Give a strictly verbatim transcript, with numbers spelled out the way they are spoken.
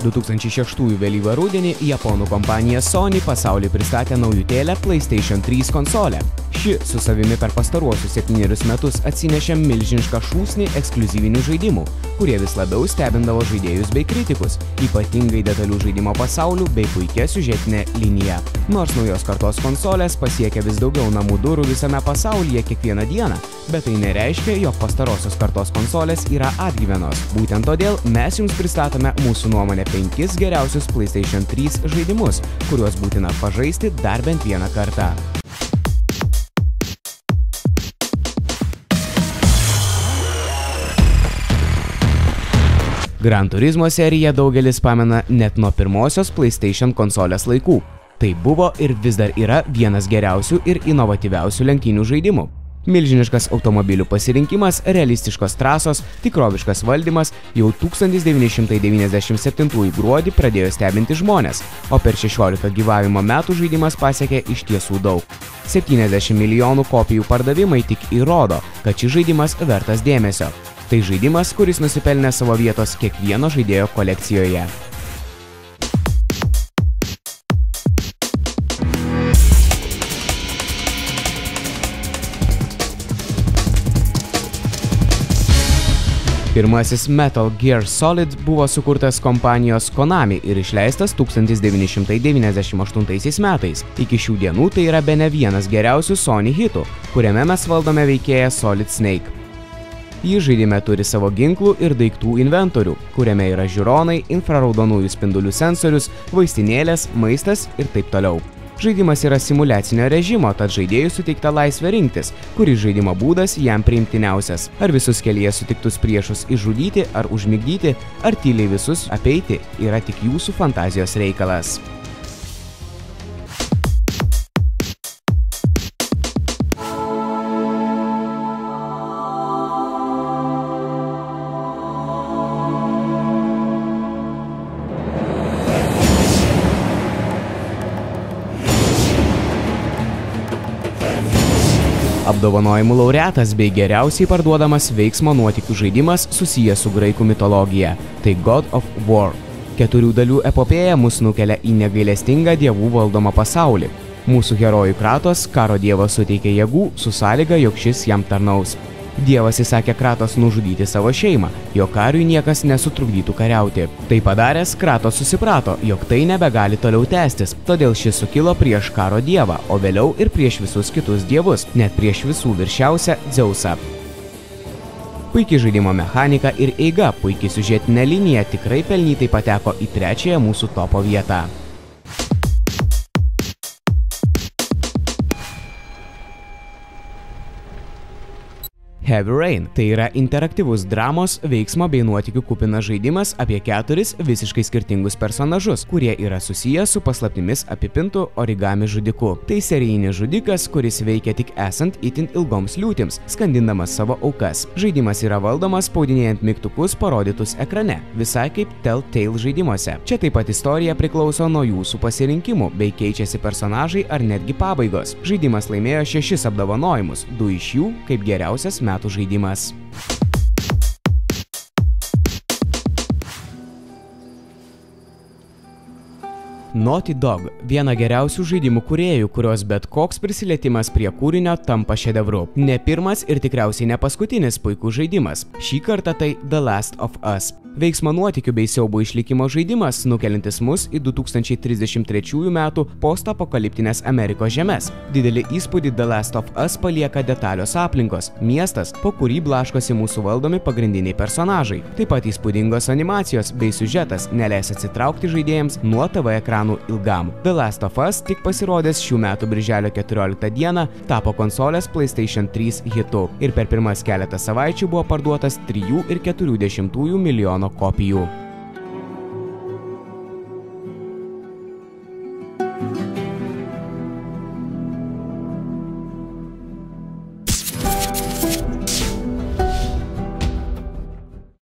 du tūkstančiai šeštųjų vėlyvą rudenį japonų kompanija Sony pasauliui pristatė naujutėlę PlayStation trys konsolę. Ši su savimi per pastaruosius septynerius metus atsinešė milžinišką šūsnį ekskliuzyvinių žaidimų, kurie vis labiau stebindavo žaidėjus bei kritikus, ypatingai detalių žaidimo pasaulių bei puikia siužetinė linija. Nors naujos kartos konsolės pasiekia vis daugiau namų durų visame pasaulyje kiekvieną dieną, bet tai nereiškia, jog pastarosios kartos konsolės yra atgyvenos. Būtent todėl mes jums pristatome mūsų nuomonę penkis geriausius PlayStation trys žaidimus, kuriuos būtina pažaisti dar bent vieną kartą. Gran Turismo seriją daugelis pamena net nuo pirmosios PlayStation konsolės laikų. Tai buvo ir vis dar yra vienas geriausių ir inovatyviausių lenktynių žaidimų. Milžiniškas automobilių pasirinkimas, realistiškos trasos, tikroviškas valdymas jau tūkstantis devyni šimtai devyniasdešimt septintųjų gruodį pradėjo stebinti žmonės, o per šešiolika gyvavimo metų žaidimas pasiekė iš tiesų daug. septyniasdešimt milijonų kopijų pardavimai tik įrodo, kad šis žaidimas vertas dėmesio. Tai žaidimas, kuris nusipelnė savo vietos kiekvieno žaidėjo kolekcijoje. Pirmasis Metal Gear Solid buvo sukurtas kompanijos Konami ir išleistas tūkstantis devyni šimtai devyniasdešimt aštuntaisiais metais. Iki šių dienų tai yra bene vienas geriausių Sony hitų, kuriame mes valdome veikėją Solid Snake. Jis žaidime turi savo ginklų ir daiktų inventorių, kuriame yra žiūronai, infraraudonųjų spindulių sensorius, vaistinėlės, maistas ir taip toliau. Žaidimas yra simuliacinio režimo, tad žaidėjui suteikta laisvė rinktis, kuris žaidimo būdas jam priimtiniausias. Ar visus kelyje sutiktus priešus išžudyti ar užmigdyti, ar tyliai visus apeiti, yra tik jūsų fantazijos reikalas. Apdovanojimų laureatas bei geriausiai parduodamas veiksmo nuotykių žaidimas susijęs su graikų mitologija – tai God of War. Keturių dalių epopėja mus nukelia į negailestingą dievų valdomą pasaulį. Mūsų herojų Kratos karo dievas suteikia jėgų su sąlyga, jog šis jam tarnaus. Dievas įsakė Kratos nužudyti savo šeimą, jo kariui niekas nesutrukdytų kariauti. Tai padaręs, Kratos susiprato, jog tai nebegali toliau tęstis, todėl šis sukilo prieš karo dievą, o vėliau ir prieš visus kitus dievus, net prieš visų viršiausią Dzeusą. Puikiai žaidimo mechanika ir eiga, puikiai siužetinė linija tikrai pelnytai pateko į trečiąją mūsų topo vietą. Heavy Rain – tai yra interaktyvus dramos, veiksmo bei nuotykių kupinas žaidimas apie keturis visiškai skirtingus personažus, kurie yra susiję su paslaptimis apipintų origami žudiku. Tai serijinis žudikas, kuris veikia tik esant itin ilgoms liūtims, skandindamas savo aukas. Žaidimas yra valdomas spaudinėjant mygtukus parodytus ekrane, visai kaip Telltale žaidimuose. Čia taip pat istorija priklauso nuo jūsų pasirinkimų, bei keičiasi personažai ar netgi pabaigos. Žaidimas laimėjo šešis apdovanojimus, du iš jų kaip geriausias metų žaidimas. Naughty Dog – viena geriausių žaidimų kūrėjų, kurios bet koks prisilietimas prie kūrinio tampa šedevru. Ne pirmas ir tikriausiai ne paskutinis puikus žaidimas. Šį kartą tai The Last of Us. Veiksmo nuotykių bei siaubo išlikimo žaidimas, nukelintis mus į du tūkstančiai trisdešimt trečiųjų metų postapokaliptinės Amerikos žemes. Didelį įspūdį The Last of Us palieka detalios aplinkos, miestas, po kurį blaškosi mūsų valdomi pagrindiniai personažai. Taip pat įspūdingos animacijos bei siužetas neleis atsitraukti žaidėjams nuo T V ekranų ilgam. The Last of Us tik pasirodęs šių metų birželio keturioliktą dieną tapo konsolės PlayStation trys hitu ir per pirmas keletą savaičių buvo parduotas trijų ir keturių dešimtųjų milijono kopijų.